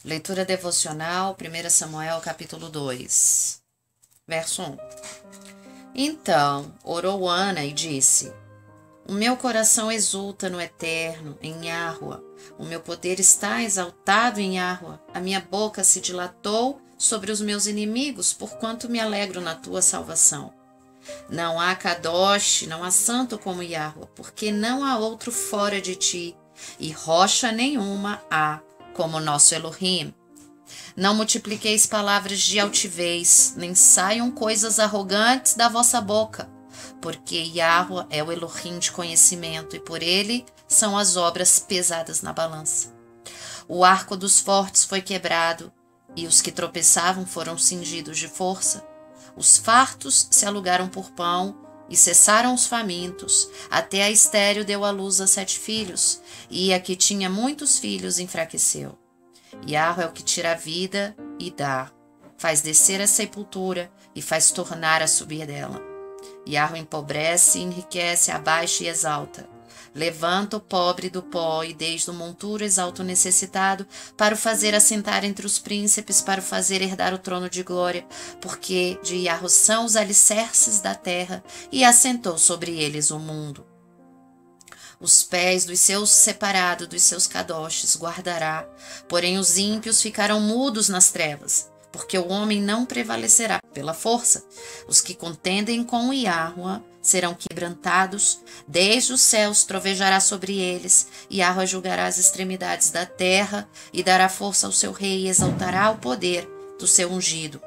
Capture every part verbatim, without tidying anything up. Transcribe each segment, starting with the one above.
Leitura devocional, primeiro Samuel, capítulo dois, verso um. Então orou Ana e disse: O meu coração exulta no Eterno, em Yahua. O meu poder está exaltado em Yahua. A minha boca se dilatou sobre os meus inimigos, porquanto me alegro na tua salvação. Não há Kadosh, não há santo como Yahua, porque não há outro fora de ti, e rocha nenhuma há como nosso Elohim. Não multipliqueis palavras de altivez, nem saiam coisas arrogantes da vossa boca, porque Yahua é o Elohim de conhecimento, e por ele são as obras pesadas na balança. O arco dos fortes foi quebrado, e os que tropeçavam foram cingidos de força. Os fartos se alugaram por pão, e cessaram os famintos, até a estéril deu à luz a sete filhos, e a que tinha muitos filhos enfraqueceu. Yahua é o que tira a vida e dá, faz descer a sepultura e faz tornar a subir dela. Yahua empobrece e enriquece, abaixa e exalta. Levanta o pobre do pó e desde o monturo exalta o necessitado, para o fazer assentar entre os príncipes, para o fazer herdar o trono de glória, porque de Yahua são os alicerces da terra e assentou sobre eles o mundo. Os pés dos seus separados, dos seus kadoches, guardará, porém os ímpios ficarão mudos nas trevas, porque o homem não prevalecerá pela força. Os que contendem com o Yahua serão quebrantados, desde os céus trovejará sobre eles, Yahua julgará as extremidades da terra, e dará força ao seu rei, e exaltará o poder do seu ungido.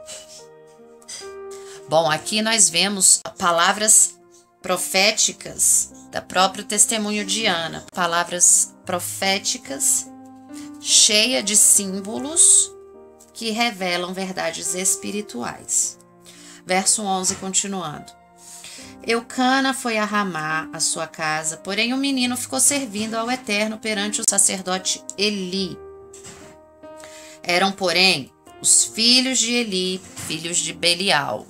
Bom, aqui nós vemos palavras proféticas da próprio testemunho de Ana, palavras proféticas cheia de símbolos que revelam verdades espirituais. Verso onze, continuando. Eucana foi a Ramá, a sua casa, porém o menino ficou servindo ao Eterno perante o sacerdote Eli. Eram, porém, os filhos de Eli, filhos de Belial.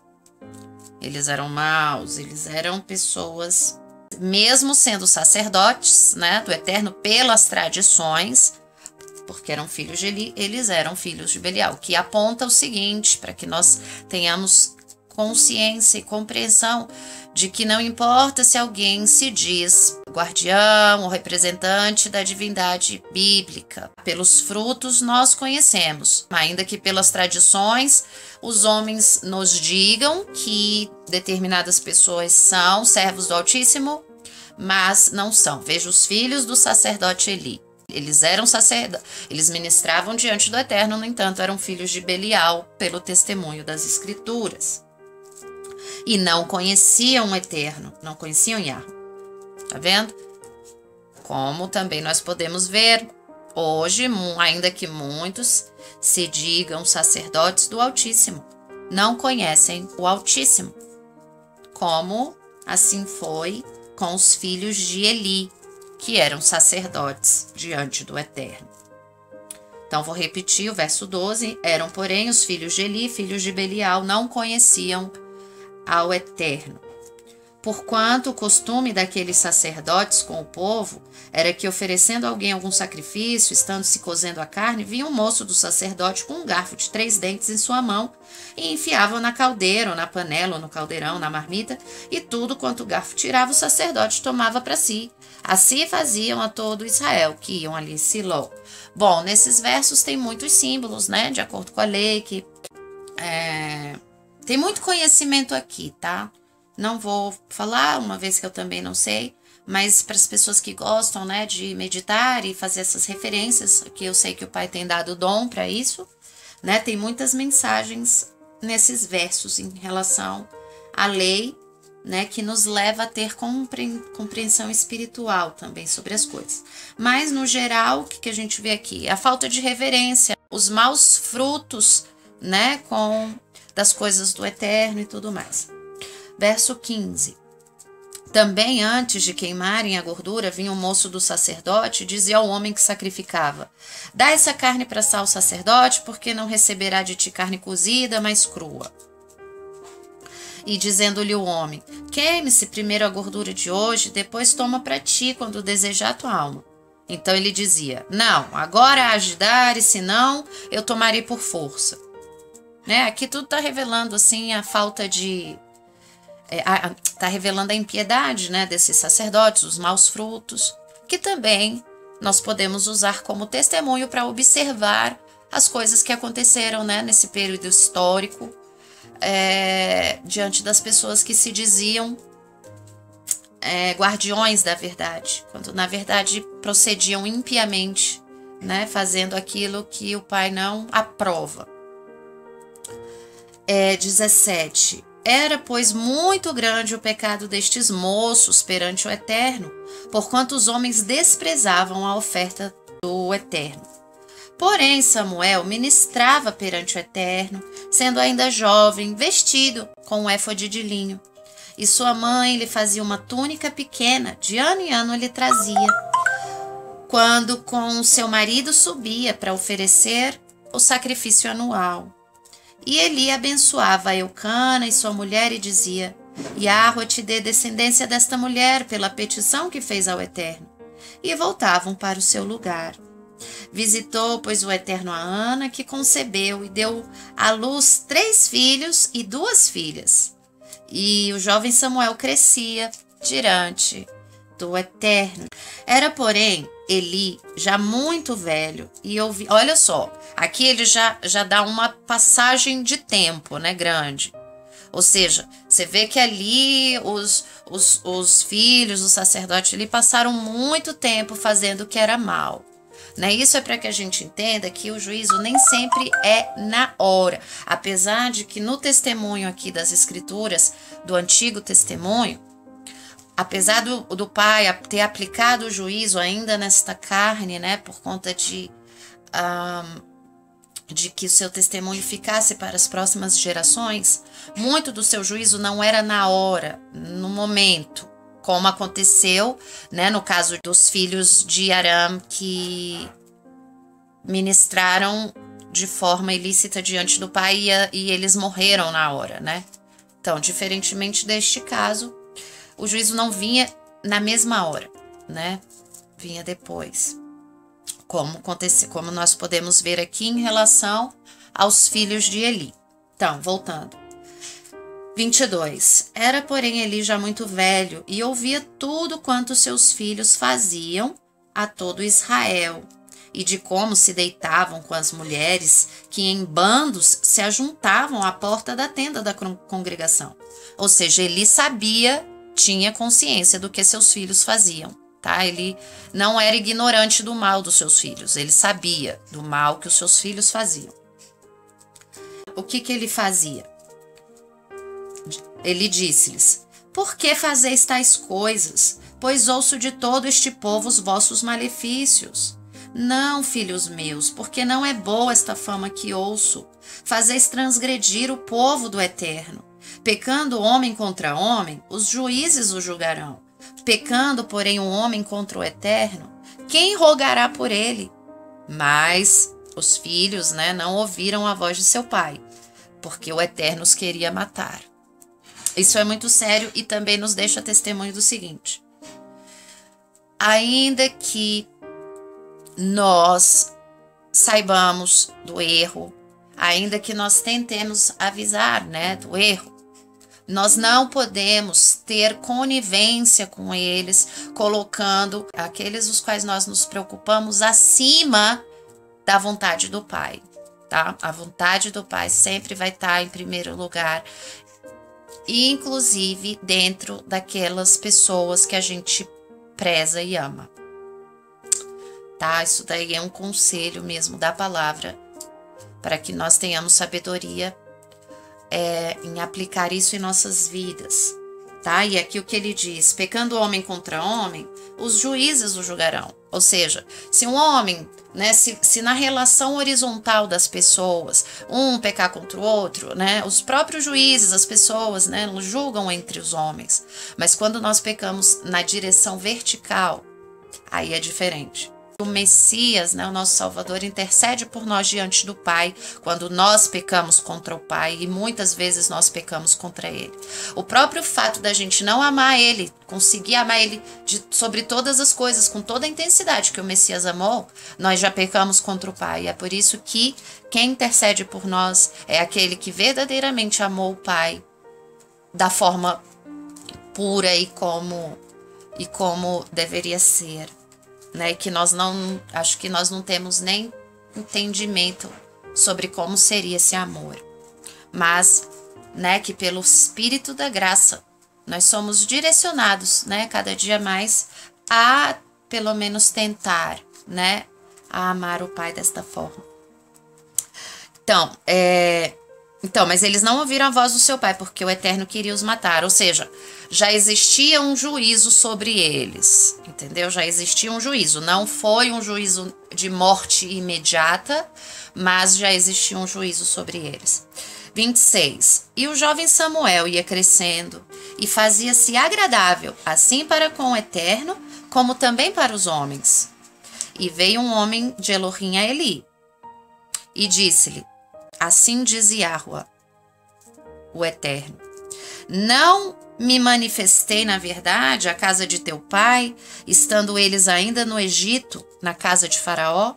Eles eram maus, eles eram pessoas, mesmo sendo sacerdotes, né, do Eterno pelas tradições, porque eram filhos de Eli, eles eram filhos de Belial, que aponta o seguinte, para que nós tenhamos consciência e compreensão de que não importa se alguém se diz guardião ou representante da divindade bíblica. Pelos frutos nós conhecemos, ainda que pelas tradições os homens nos digam que determinadas pessoas são servos do Altíssimo, mas não são. Veja os filhos do sacerdote Eli. Eles eram sacerdotes, eles ministravam diante do Eterno, no entanto, eram filhos de Belial, pelo testemunho das Escrituras. E não conheciam o Eterno, não conheciam Yahua. Tá vendo? Como também nós podemos ver hoje, ainda que muitos se digam sacerdotes do Altíssimo, não conhecem o Altíssimo. Como assim foi com os filhos de Eli, que eram sacerdotes diante do Eterno. Então, vou repetir o verso doze. Eram, porém, os filhos de Eli, filhos de Belial, não conheciam ao Eterno. Porquanto o costume daqueles sacerdotes com o povo era que, oferecendo a alguém algum sacrifício, estando se cozendo a carne, vinha um moço do sacerdote com um garfo de três dentes em sua mão e enfiava na caldeira, ou na panela, ou no caldeirão, na marmita, e tudo quanto o garfo tirava, o sacerdote tomava para si. Assim faziam a todo Israel, que iam ali em Siló. Bom, nesses versos tem muitos símbolos, né? De acordo com a lei, que é, tem muito conhecimento aqui, tá? Não vou falar, uma vez que eu também não sei, mas para as pessoas que gostam, né, de meditar e fazer essas referências, que eu sei que o Pai tem dado dom para isso, né? Tem muitas mensagens nesses versos em relação à lei, né, que nos leva a ter compreensão espiritual também sobre as coisas. Mas, no geral, o que a gente vê aqui? A falta de reverência, os maus frutos, né, com, das coisas do Eterno e tudo mais. Verso quinze. Também antes de queimarem a gordura, vinha o moço do sacerdote e dizia ao homem que sacrificava: Dá essa carne para assar o sacerdote, porque não receberá de ti carne cozida, mas crua. E dizendo-lhe o homem: Queime-se primeiro a gordura de hoje, depois toma para ti quando desejar tua alma. Então ele dizia: não, agora há de dar, e se não, eu tomarei por força. Né? Aqui tudo está revelando assim a falta de... Está é, revelando a impiedade, né, desses sacerdotes, os maus frutos, que também nós podemos usar como testemunho para observar as coisas que aconteceram, né, nesse período histórico, é, diante das pessoas que se diziam é, guardiões da verdade, quando na verdade procediam impiamente, né, fazendo aquilo que o Pai não aprova. É, dezessete. Era, pois, muito grande o pecado destes moços perante o Eterno, porquanto os homens desprezavam a oferta do Eterno. Porém, Samuel ministrava perante o Eterno, sendo ainda jovem, vestido com um éfode de linho. E sua mãe lhe fazia uma túnica pequena, de ano em ano lhe trazia, quando com seu marido subia para oferecer o sacrifício anual. E Eli abençoava Eucana e sua mulher e dizia: Yahweh te dê descendência desta mulher pela petição que fez ao Eterno. E voltavam para o seu lugar. Visitou, pois, o Eterno a Ana, que concebeu e deu à luz três filhos e duas filhas. E o jovem Samuel crescia diante do Eterno. Era, porém, Eli já muito velho e ouvi... Olha só, aqui ele já, já dá uma passagem de tempo, né, grande. Ou seja, você vê que ali os, os, os filhos, os sacerdotes ali passaram muito tempo fazendo o que era mal. Né? Isso é para que a gente entenda que o juízo nem sempre é na hora. Apesar de que no testemunho aqui das escrituras, do Antigo Testemunho, apesar do, do pai ter aplicado o juízo ainda nesta carne, né, por conta de, um, de que o seu testemunho ficasse para as próximas gerações, muito do seu juízo não era na hora, no momento, como aconteceu, né, no caso dos filhos de Aram que ministraram de forma ilícita diante do pai e, e eles morreram na hora, né? Então, diferentemente deste caso, o juízo não vinha na mesma hora, né? Vinha depois. Como aconteceu, como nós podemos ver aqui em relação aos filhos de Eli. Então, voltando. vinte e dois. Era, porém, Eli já muito velho e ouvia tudo quanto seus filhos faziam a todo Israel, e de como se deitavam com as mulheres que em bandos se ajuntavam à porta da tenda da congregação. Ou seja, Eli sabia, tinha consciência do que seus filhos faziam, tá? Ele não era ignorante do mal dos seus filhos, ele sabia do mal que os seus filhos faziam. O que que ele fazia? Ele disse-lhes: por que fazeis tais coisas? Pois ouço de todo este povo os vossos malefícios. Não, filhos meus, porque não é boa esta fama que ouço. Fazeis transgredir o povo do Eterno. Pecando homem contra homem, os juízes o julgarão. Pecando, porém, um homem contra o Eterno, quem rogará por ele? Mas os filhos, né, não ouviram a voz de seu pai, porque o Eterno os queria matar. Isso é muito sério e também nos deixa testemunho do seguinte: ainda que nós saibamos do erro, ainda que nós tentemos avisar, né, do erro, nós não podemos ter conivência com eles, colocando aqueles os quais nós nos preocupamos acima da vontade do Pai, tá? A vontade do Pai sempre vai estar em primeiro lugar, inclusive dentro daquelas pessoas que a gente preza e ama. Tá? Isso daí é um conselho mesmo da palavra, para que nós tenhamos sabedoria é, em aplicar isso em nossas vidas. Tá? E aqui o que ele diz: pecando homem contra homem, os juízes o julgarão. Ou seja, se um homem, né, se, se na relação horizontal das pessoas, um pecar contra o outro, né, os próprios juízes, as pessoas, né, julgam entre os homens. Mas quando nós pecamos na direção vertical, aí é diferente. o Messias, né, o nosso Salvador, intercede por nós diante do Pai quando nós pecamos contra o Pai, e muitas vezes nós pecamos contra Ele. O próprio fato da gente não amar Ele, conseguir amar Ele de, sobre todas as coisas, com toda a intensidade que o Messias amou, nós já pecamos contra o Pai. E é por isso que quem intercede por nós é aquele que verdadeiramente amou o Pai da forma pura e como, e como deveria ser. Né, que nós não, acho que nós não temos nem entendimento sobre como seria esse amor, mas, né, que pelo Espírito da graça nós somos direcionados, né, cada dia mais a, pelo menos, tentar, né, a amar o Pai desta forma. Então, é, então, mas eles não ouviram a voz do seu pai, porque o Eterno queria os matar. Ou seja, já existia um juízo sobre eles, entendeu? Já existia um juízo. Não foi um juízo de morte imediata, mas já existia um juízo sobre eles. vinte e seis. E o jovem Samuel ia crescendo e fazia-se agradável, assim para com o Eterno, como também para os homens. E veio um homem de Elohim a Eli, e disse-lhe: assim diz Yahua, o Eterno: não me manifestei, na verdade, à casa de teu pai, estando eles ainda no Egito, na casa de Faraó?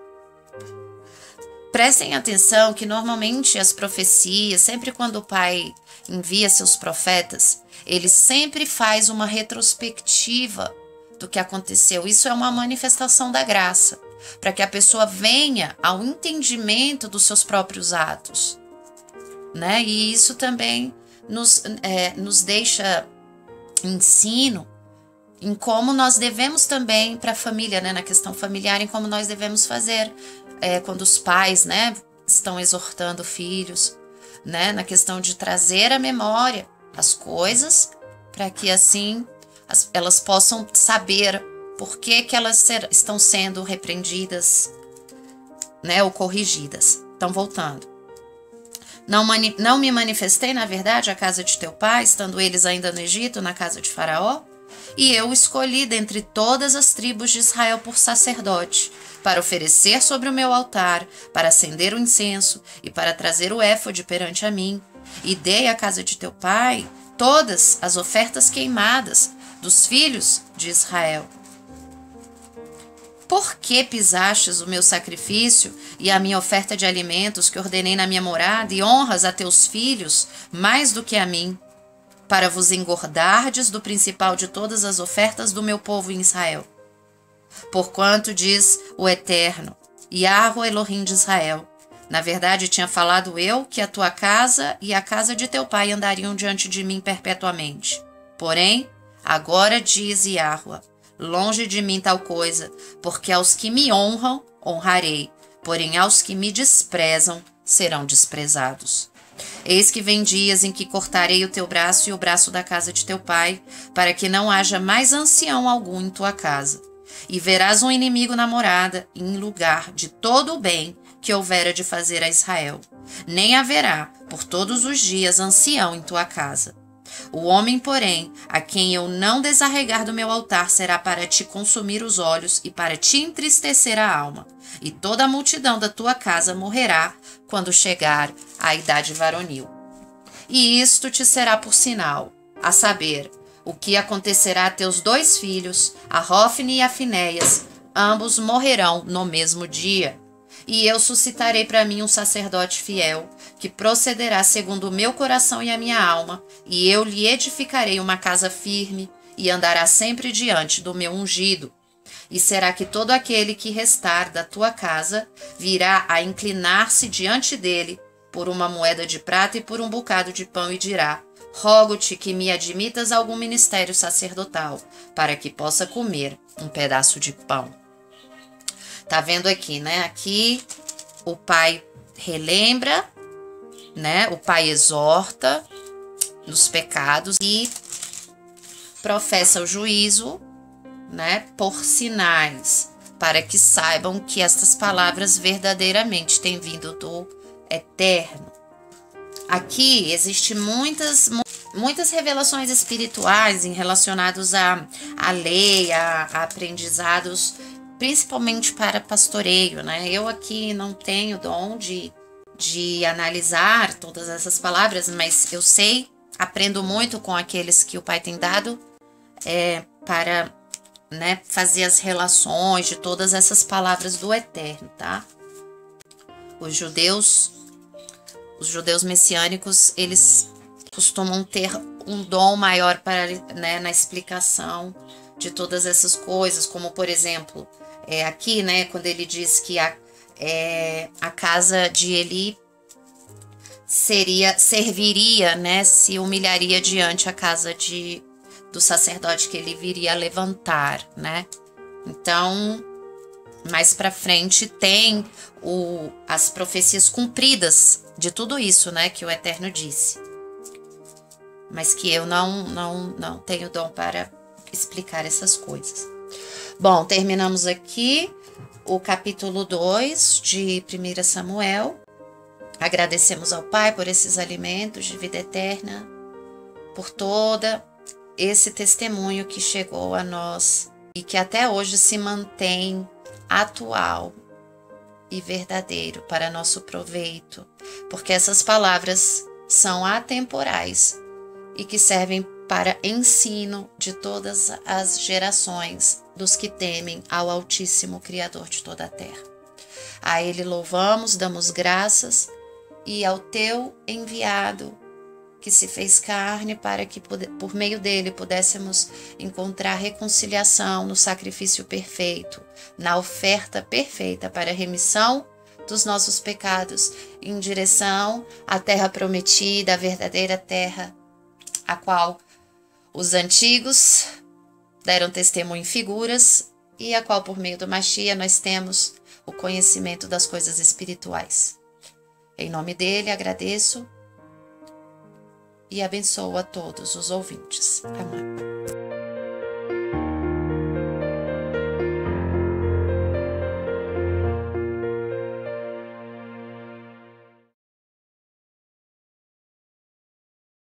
Prestem atenção que normalmente as profecias, sempre quando o pai envia seus profetas, ele sempre faz uma retrospectiva do que aconteceu. Isso é uma manifestação da graça, para que a pessoa venha ao entendimento dos seus próprios atos, né? E isso também nos, é, nos deixa ensino em como nós devemos também, para a família, né? Na questão familiar, em como nós devemos fazer é, quando os pais, né, estão exortando filhos, né? Na questão de trazer à memória as coisas, para que assim as, elas possam saber por que, que elas ser, estão sendo repreendidas, né, ou corrigidas. Então, voltando. Não, mani, não me manifestei, na verdade, à casa de teu pai, estando eles ainda no Egito, na casa de Faraó? E eu escolhi dentre todas as tribos de Israel por sacerdote, para oferecer sobre o meu altar, para acender o incenso e para trazer o éfode perante a mim. E dei à casa de teu pai todas as ofertas queimadas dos filhos de Israel. Por que pisastes o meu sacrifício e a minha oferta de alimentos que ordenei na minha morada, e honras a teus filhos mais do que a mim, para vos engordardes do principal de todas as ofertas do meu povo em Israel? Porquanto diz o Eterno, Yahua Elohim de Israel: na verdade tinha falado eu que a tua casa e a casa de teu pai andariam diante de mim perpetuamente. Porém, agora diz Yahua: longe de mim tal coisa, porque aos que me honram, honrarei, porém aos que me desprezam, serão desprezados. Eis que vem dias em que cortarei o teu braço e o braço da casa de teu pai, para que não haja mais ancião algum em tua casa. E verás um inimigo na morada, em lugar de todo o bem que houvera de fazer a Israel. Nem haverá, por todos os dias, ancião em tua casa. O homem, porém, a quem eu não desarregar do meu altar, será para te consumir os olhos e para te entristecer a alma. E toda a multidão da tua casa morrerá quando chegar à idade varonil. E isto te será por sinal, a saber, o que acontecerá a teus dois filhos, a Rófine e a Finéias, ambos morrerão no mesmo dia. E eu suscitarei para mim um sacerdote fiel, que procederá segundo o meu coração e a minha alma, e eu lhe edificarei uma casa firme, e andará sempre diante do meu ungido. E será que todo aquele que restar da tua casa virá a inclinar-se diante dele por uma moeda de prata e por um bocado de pão, e dirá: rogo-te que me admitas a algum ministério sacerdotal, para que possa comer um pedaço de pão. Tá vendo aqui, né? Aqui o pai relembra, né? O pai exorta nos pecados e professa o juízo, né? Por sinais, para que saibam que estas palavras verdadeiramente têm vindo do Eterno. Aqui existe muitas muitas revelações espirituais em relacionados à, à lei, a, a aprendizados principalmente para pastoreio, né? Eu aqui não tenho dom de, de analisar todas essas palavras, mas eu sei, aprendo muito com aqueles que o Pai tem dado é, para, né, fazer as relações de todas essas palavras do Eterno, tá? Os judeus, os judeus messiânicos, eles costumam ter um dom maior para, né, na explicação de todas essas coisas, como por exemplo, é, aqui, né, quando ele diz que a, é, a casa de Eli seria, serviria, né, se humilharia diante a casa de, do sacerdote que ele viria a levantar, né? Então, mais para frente tem o, as profecias cumpridas de tudo isso, né, que o Eterno disse. Mas que eu não, não, não tenho dom para explicar essas coisas. Bom, terminamos aqui o capítulo dois de primeiro Samuel. Agradecemos ao Pai por esses alimentos de vida eterna, por toda esse testemunho que chegou a nós e que até hoje se mantém atual e verdadeiro para nosso proveito, porque essas palavras são atemporais e que servem para ensino de todas as gerações dos que temem ao Altíssimo Criador de toda a terra. A Ele louvamos, damos graças, e ao Teu enviado, que se fez carne, para que por meio dele pudéssemos encontrar reconciliação no sacrifício perfeito, na oferta perfeita para a remissão dos nossos pecados, em direção à terra prometida, a verdadeira terra, a qual os antigos deram testemunho em figuras e a qual, por meio do Machia, nós temos o conhecimento das coisas espirituais. Em nome dele, agradeço e abençoo a todos os ouvintes. Amém.